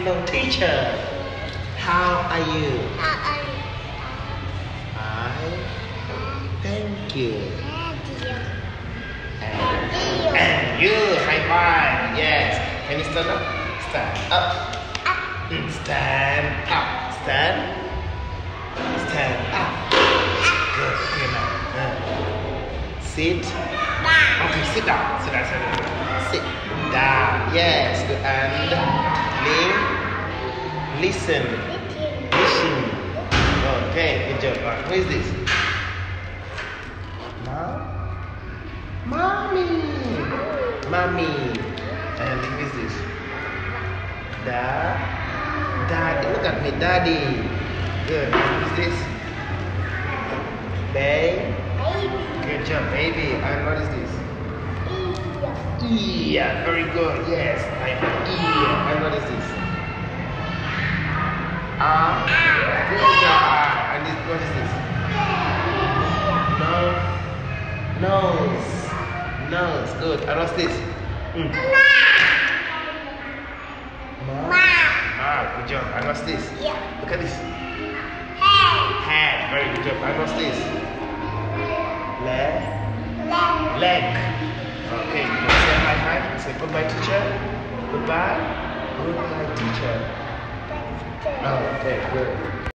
Hello, teacher. How are you? Fine. Thank you. And you. High five. Yes. Can you stand up? Stand up. Stand up. Stand up. Good. Okay, now. Sit. Okay, sit down. Sit down. Yes. Good. And listen. Okay, good job. Who is this? Mommy. And who is this? Daddy. Look at me, Daddy. Good. Who is this? Baby. Good job, baby. And what is this? Yeah, very good. Yes, I have ear. And what is this? Good job. And this, what is this? Nose. Good. And what's this? Good job. And what's this? Look at this. Head. Very good job. And what's this? Leg. Okay, you can say high five. Say goodbye, teacher. Goodbye, teacher. Oh, okay, good.